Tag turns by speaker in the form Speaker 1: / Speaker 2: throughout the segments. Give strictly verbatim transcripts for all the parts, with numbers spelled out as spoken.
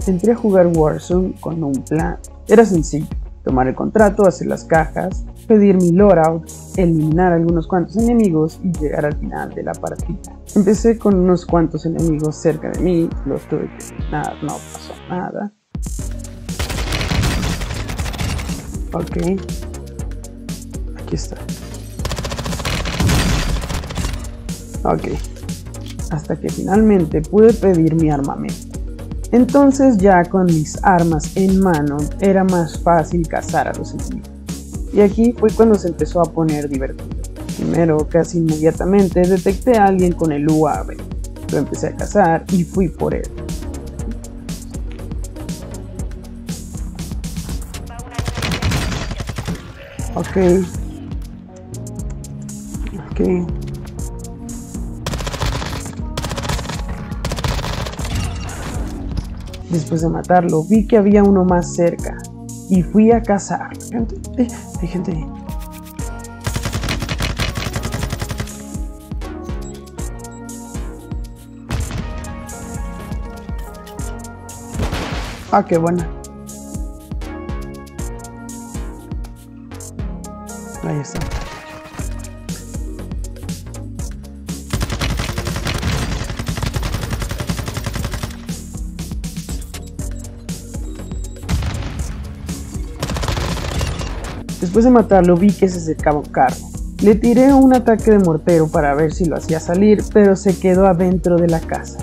Speaker 1: Entré a jugar Warzone con un plan. Era sencillo: tomar el contrato, hacer las cajas, pedir mi loadout, eliminar algunos cuantos enemigos y llegar al final de la partida. Empecé con unos cuantos enemigos cerca de mí, los tuve que eliminar, no pasó nada. Ok, aquí está. Ok, hasta que finalmente pude pedir mi armamento. Entonces ya con mis armas en mano era más fácil cazar a los enemigos. Y aquí fue cuando se empezó a poner divertido. Primero, casi inmediatamente detecté a alguien con el U A V. Lo empecé a cazar y fui por él. Ok. Ok. Después de matarlo, vi que había uno más cerca y fui a cazar. Gente, eh, hay gente ahí. Ah, qué buena. Ahí está. Después de matarlo vi que se acercaba un carro. Le tiré un ataque de mortero para ver si lo hacía salir, pero se quedó adentro de la casa.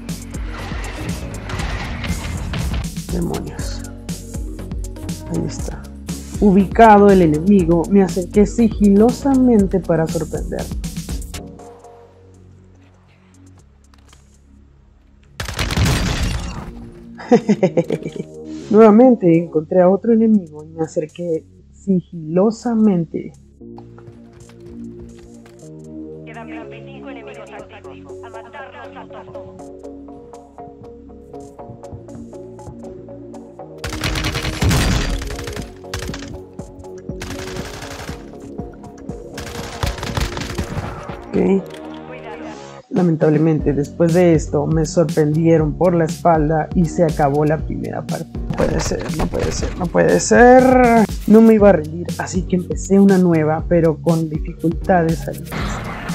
Speaker 1: Demonios. Ahí está. Ubicado el enemigo, me acerqué sigilosamente para sorprenderlo. Nuevamente encontré a otro enemigo y me acerqué sigilosamente.
Speaker 2: Quedan veinticinco enemigos activos. A matarlos a todos.
Speaker 1: Ok. Lamentablemente, después de esto, me sorprendieron por la espalda y se acabó la primera parte. No puede ser, no puede ser, no puede ser. No me iba a rendir, así que empecé una nueva, pero con dificultades al inicio.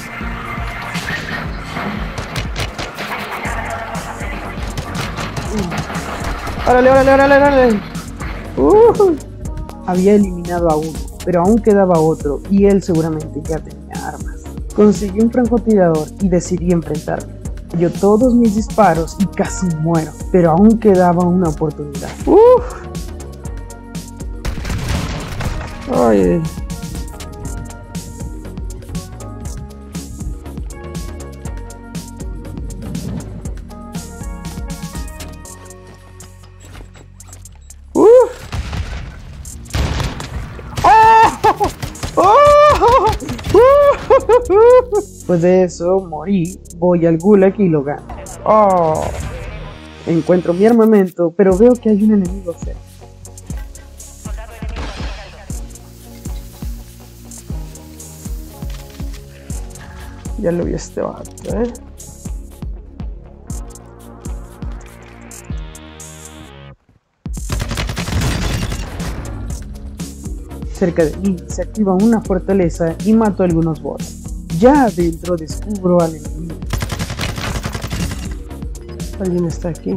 Speaker 1: ¡Órale, órale, órale, órale! Uh, había eliminado a uno, pero aún quedaba otro y él seguramente ya tenía armas. Conseguí un francotirador y decidí enfrentarme. Falló todos mis disparos y casi muero, pero aún quedaba una oportunidad. Uf. Ay. Uf. ¡Oh! ¡Oh! Después de eso morí, voy al gulag y lo gano. Oh. Encuentro mi armamento, pero veo que hay un enemigo cerca. Ya lo vi a este vato, ¿eh? Cerca de mí se activa una fortaleza y mato a algunos bots. Ya adentro descubro al enemigo. Alguien está aquí.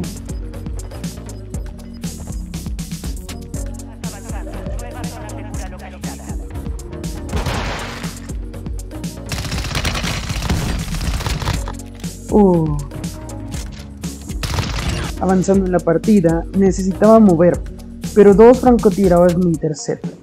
Speaker 1: Uh. Avanzando en la partida, necesitaba moverme, pero dos francotiradores me interceptan.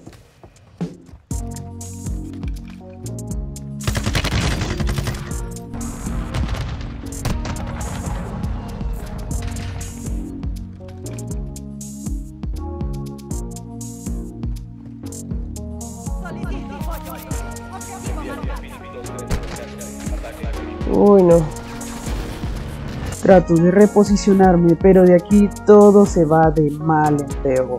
Speaker 1: Uy, no. Trato de reposicionarme, pero de aquí todo se va de mal en peor.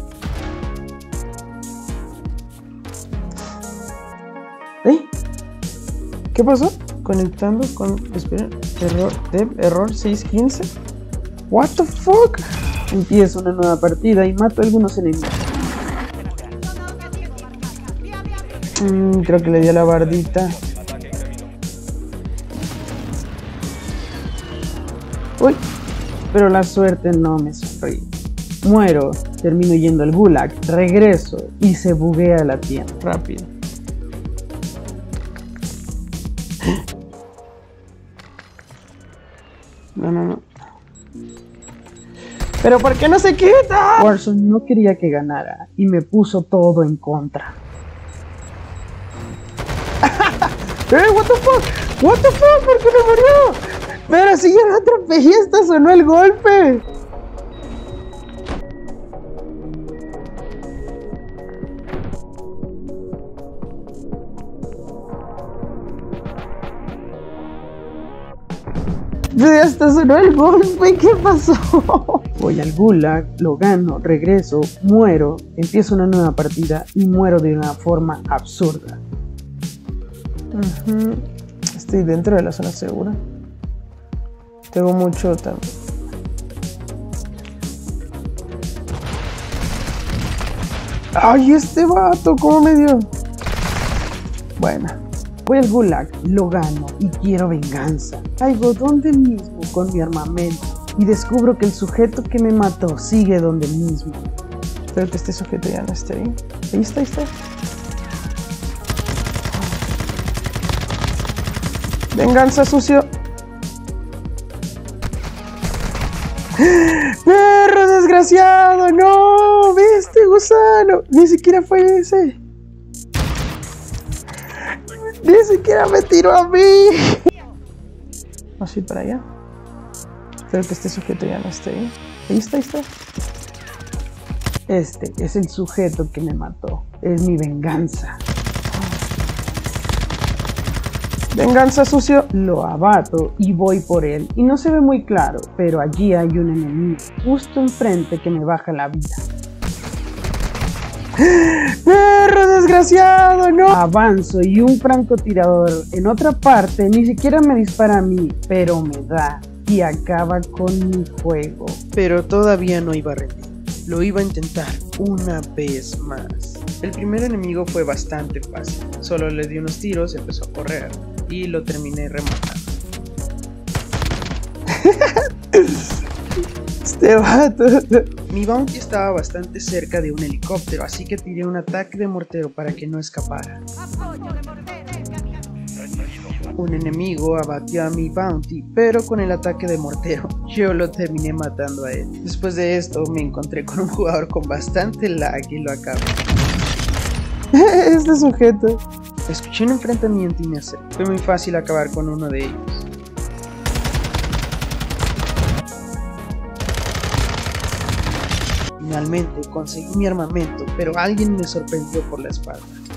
Speaker 1: ¿Eh? ¿Qué pasó? Conectando con... Espera. Error. Dev, error seiscientos quince. What the fuck? Empiezo una nueva partida y mato a algunos enemigos. Mm, creo que le di a la bardita. Uy, pero la suerte no me sonríe. Muero, termino yendo al gulag, regreso y se buguea la tienda rápido. No, no, no. ¿Pero por qué no se quita? Warzone no quería que ganara y me puso todo en contra. ¡Eh, what the fuck! What the fuck, ¿por qué no murió? Pero si yo lo atropellé, hasta sonó el golpe. Hasta sonó el golpe, ¿qué pasó? Voy al gulag, lo gano, regreso, muero, empiezo una nueva partida y muero de una forma absurda. Uh-huh. Estoy dentro de la zona segura. Tengo mucho también. ¡Ay, este vato! ¿Cómo me dio? Bueno. Voy al gulag, lo gano y quiero venganza. Caigo donde mismo con mi armamento y descubro que el sujeto que me mató sigue donde mismo. Espero que este sujeto ya no esté ahí. Ahí está, ahí está. Venganza, sucio. ¡Perro desgraciado! ¡No! ¿Viste, gusano? Ni siquiera fue ese. Ni siquiera me tiró a mí. Vamos a ir para allá. Espero que este sujeto ya no esté ahí. Ahí está, ahí está. Este es el sujeto que me mató. Es mi venganza. Venganza, sucio. Lo abato y voy por él. Y no se ve muy claro, pero allí hay un enemigo justo enfrente que me baja la vida. ¡Perro desgraciado! ¡No! Avanzo y un francotirador en otra parte ni siquiera me dispara a mí, pero me da y acaba con mi juego. Pero todavía no iba a rendir. Lo iba a intentar una vez más. El primer enemigo fue bastante fácil. Solo le di unos tiros, empezó a correr y lo terminé rematando. Este vato. Mi bounty estaba bastante cerca de un helicóptero, así que tiré un ataque de mortero para que no escapara. Un enemigo abatió a mi bounty, pero con el ataque de mortero yo lo terminé matando a él. Después de esto me encontré con un jugador con bastante lag y lo acabé. Este sujeto. Escuché un enfrentamiento y me acerqué. Fue muy fácil acabar con uno de ellos. Finalmente conseguí mi armamento, pero alguien me sorprendió por la espalda.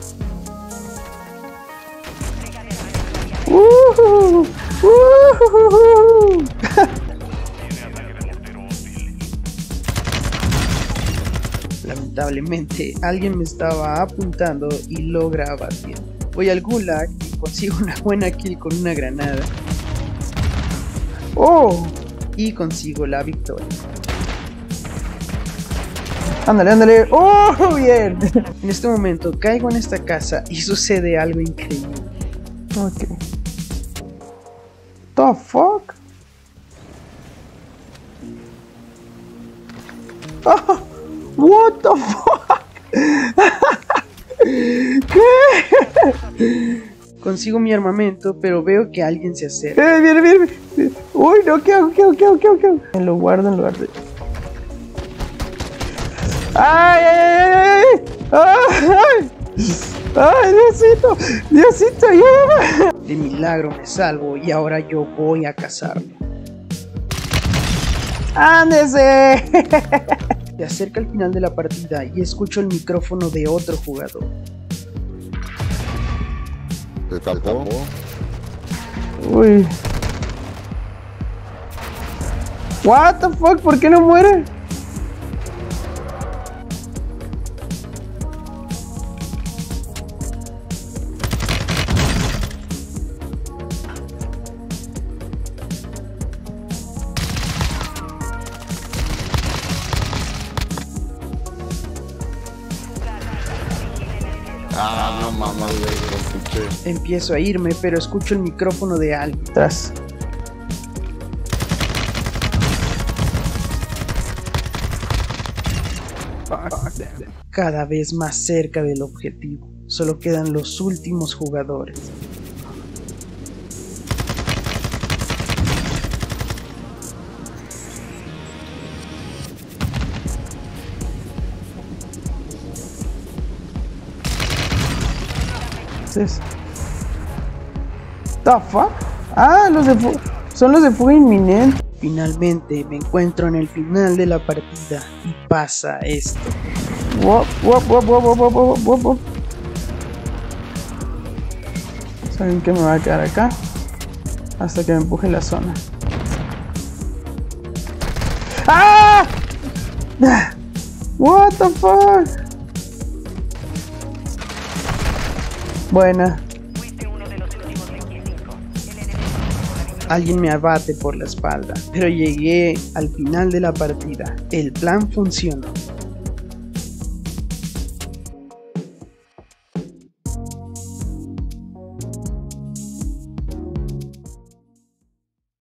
Speaker 1: Uh, uh, uh, Lamentablemente, alguien me estaba apuntando y logra abatir. Voy al gulag y consigo una buena kill con una granada. ¡Oh! Y consigo la victoria. Ándale, ándale. ¡Oh, bien! En este momento caigo en esta casa y sucede algo increíble. Ok. The fuck? Oh, what the fuck? ¿Qué? Consigo mi armamento, pero veo que alguien se acerca. Eh, viene, viene, viene. Uy, no, ¿qué hago? ¿Qué hago? ¿Qué hago? ¿Qué hago? ¿Qué hago? Me lo guardo en lugar de... ¡Ay, ay, ay, ay! ¡Ay! ¡Ay, Diosito! ¡Diosito, ayúdame! De milagro me salvo y ahora yo voy a cazarlo. ¡Ándese! Se acerca el final de la partida y escucho el micrófono de otro jugador.
Speaker 3: ¿Te tapó?
Speaker 1: Uy. What the fuck, ¿por qué no muere?
Speaker 3: Ah, no mames, lo escuché.
Speaker 1: Empiezo a irme, pero escucho el micrófono de alguien atrás. Cada vez más cerca del objetivo. Solo quedan los últimos jugadores. The fuck? Ah, los de fu- son los de fuga inminente. Finalmente me encuentro en el final de la partida y pasa esto. Wop, wop, wop, wop, wop, wop, wop, wop. Saben que me va a quedar acá hasta que me empuje la zona. ¡Ah! What the fuck? Buena.
Speaker 2: Fuiste uno de los últimos veinticinco. El enemigo.
Speaker 1: Alguien me abate por la espalda, pero llegué al final de la partida. El plan funcionó.